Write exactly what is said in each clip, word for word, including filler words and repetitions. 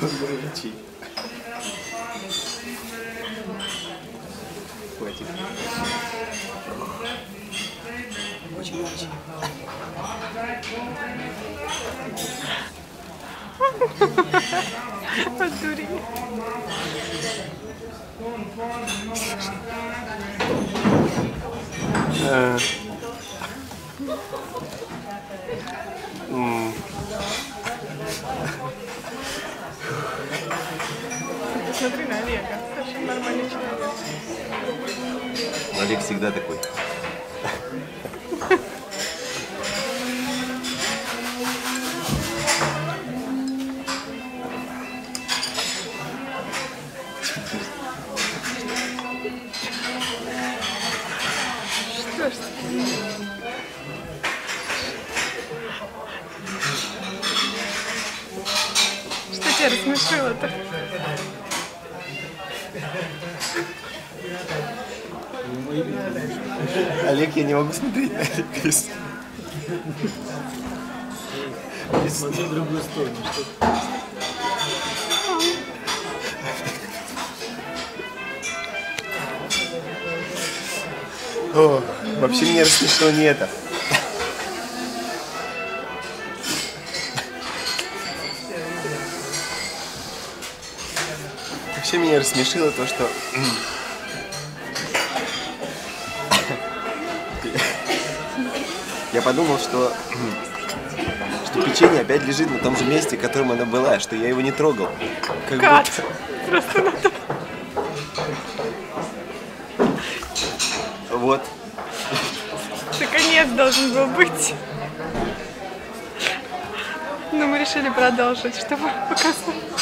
Горячий. Хватит. Очень, очень. Подурень. Посмотри на Олега, совершенно нормальный человек. Олег всегда такой. Что ж Что тебя рассмешило-то? Олег, я не могу смотреть на эту песню. Смотри в другую сторону. Что... О, вообще меня рассмешило не это. Вообще меня рассмешило то, что я подумал, что что печенье опять лежит на том же месте, которым оно было, что я его не трогал. Как Кат! будто... Просто надо... Вот. Это конец должен был быть. Но мы решили продолжить, чтобы показать.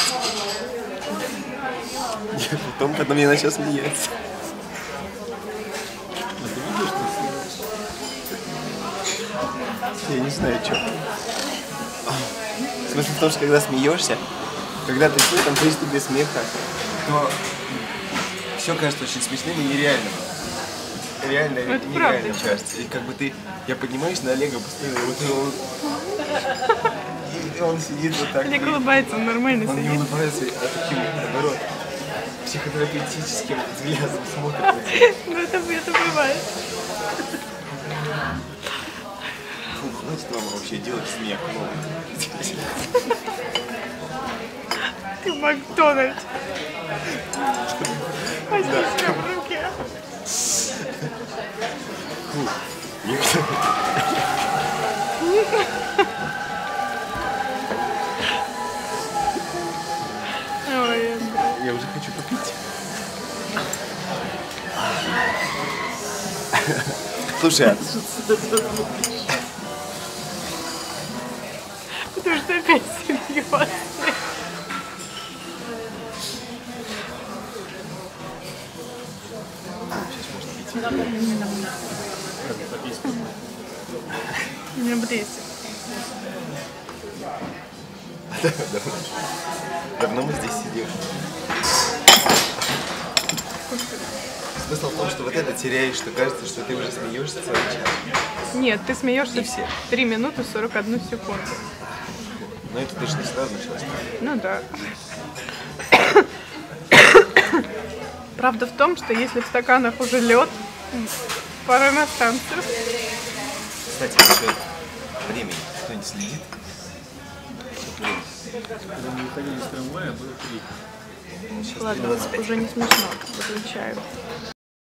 Потом, потом я начал смеяться. Я не знаю, что. Смысл в том, что когда смеешься, когда ты в этом приступе смеха, то все кажется очень смешным и нереальным. Реально, это нереально правда, кажется. И как бы ты, я поднимаюсь на Олега постоянно, вот он, и он сидит вот так. Олег улыбается, он нормально Он не сидит. улыбается, а таким, наоборот, психотерапевтическим взглядом смотрит на тебя. Ну это, это бывает. Фу, хватит вам вообще делать смех. Ты Макдональд. Возьми себя в руки. Фу. Я... Ой, Я уже хочу попить. Слушай, а... потому что опять серьезно. У меня блестит. Давно мы здесь сидим. Смысл в том, что вот это теряешь, что кажется, что ты уже смеешься целый час. Нет, ты смеешься Не все. три минуты сорок одну секунду. Но это ты же не сразу началась. Ну да. Правда в том, что если в стаканах уже лед, пора на станцию. Кстати, насчет времени. Кто-нибудь следит? Когда мы выходили из трамвая, было три. Ладно, уже не смешно. Выключаю.